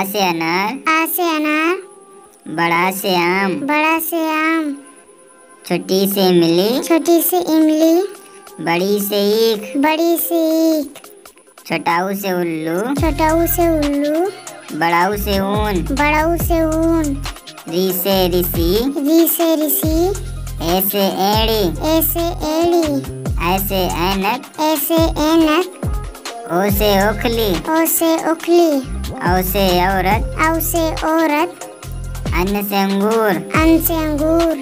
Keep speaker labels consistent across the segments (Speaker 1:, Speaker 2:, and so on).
Speaker 1: आ से अनार,
Speaker 2: आ से अनार,
Speaker 1: बड़ा से आम,
Speaker 2: बड़ा से आम,
Speaker 1: छोटी से इमली,
Speaker 2: छोटी से इमली,
Speaker 1: बड़ी से ईख,
Speaker 2: बड़ी से ईख,
Speaker 1: छोटाऊ से उल्लू,
Speaker 2: छोटाऊ से उल्लू,
Speaker 1: बड़ाऊ से ऊन,
Speaker 2: बड़ाऊ से ऊन,
Speaker 1: री से ऋषि,
Speaker 2: री से ऋषि,
Speaker 1: ए से एड़ी,
Speaker 2: ए से एड़ी,
Speaker 1: ऐ से ऐनक,
Speaker 2: ए से ऐनक,
Speaker 1: ओ से ओखली,
Speaker 2: ओ से उखली,
Speaker 1: औ से औरत,
Speaker 2: औ से औरत,
Speaker 1: अन्न से अंगूर,
Speaker 2: अन से अंगूर,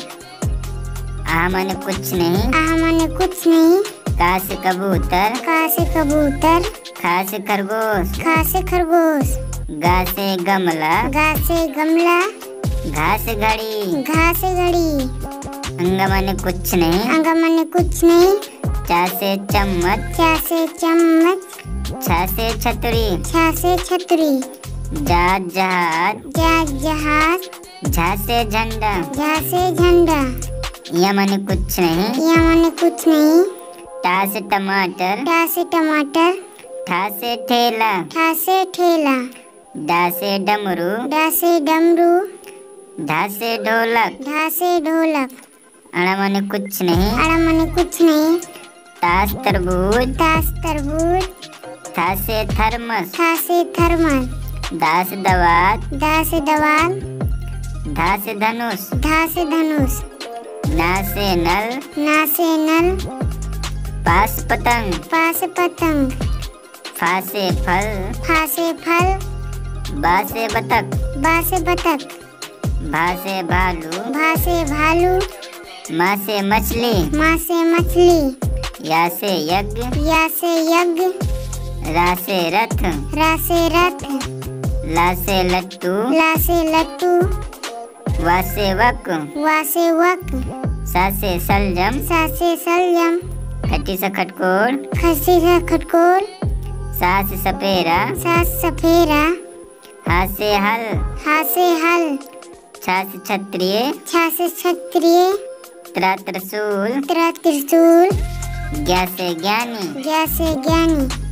Speaker 1: आ माने कुछ नहीं,
Speaker 2: आ माने कुछ नहीं,
Speaker 1: का से कबूतर,
Speaker 2: का से कबूतर,
Speaker 1: खा से खरगोश,
Speaker 2: खा से खरगोश,
Speaker 1: गा से गमला,
Speaker 2: गा से गमला,
Speaker 1: घा से घड़ी,
Speaker 2: घा से घड़ी,
Speaker 1: अंग माने कुछ नहीं,
Speaker 2: अंग माने कुछ नहीं,
Speaker 1: चा से चम्मच,
Speaker 2: चा से चम्मच,
Speaker 1: छा से छतरी,
Speaker 2: छा से छतरी,
Speaker 1: जा जहाज,
Speaker 2: जा जहाज,
Speaker 1: झा से झंडा,
Speaker 2: झा से झंडा,
Speaker 1: या माने कुछ नहीं,
Speaker 2: या माने कुछ नहीं,
Speaker 1: टा से टमाटर,
Speaker 2: टा से टमाटर,
Speaker 1: ठा से ठेला,
Speaker 2: ठा से ठेला,
Speaker 1: डा से डमरू,
Speaker 2: डा से डमरू,
Speaker 1: ढा से ढोलक,
Speaker 2: ढा से ढोलक,
Speaker 1: अड़ा माने कुछ नहीं,
Speaker 2: अड़ा माने कुछ नहीं,
Speaker 1: तास तरबूज,
Speaker 2: तास तरबूज,
Speaker 1: था से थर्मस,
Speaker 2: था से थर्मस,
Speaker 1: दा से दवात,
Speaker 2: दा से दवाल,
Speaker 1: धा से धनुष,
Speaker 2: धा से धनुष,
Speaker 1: ना से नल,
Speaker 2: ना से नल,
Speaker 1: पास पतंग,
Speaker 2: पा से पतंग,
Speaker 1: फा से फल,
Speaker 2: फा से फल,
Speaker 1: बा से बतख,
Speaker 2: बा से बतख,
Speaker 1: भा से भालू,
Speaker 2: भा से भालू,
Speaker 1: माँ से मछली,
Speaker 2: माँ से मछली,
Speaker 1: या से यज्ञ,
Speaker 2: या से यज्ञ,
Speaker 1: रा से रथ,
Speaker 2: रा से रथ,
Speaker 1: ला से लट्टू,
Speaker 2: ला से लट्टू,
Speaker 1: वा से वक,
Speaker 2: वा से वक,
Speaker 1: सा से सलजम,
Speaker 2: सा से सलजम,
Speaker 1: खट्टी से खटकोर,
Speaker 2: खस्सी से खटकोल,
Speaker 1: सा से सपेरा,
Speaker 2: सा से सफेरा,
Speaker 1: हा से हल,
Speaker 2: हा से हल,
Speaker 1: छा से क्षत्रिय,
Speaker 2: छा से क्षत्रिय,
Speaker 1: त्रा त्रिशूल,
Speaker 2: त्रा त्रिशूल,
Speaker 1: ज्ञा से ज्ञानी,
Speaker 2: ज्ञा से ज्ञानी,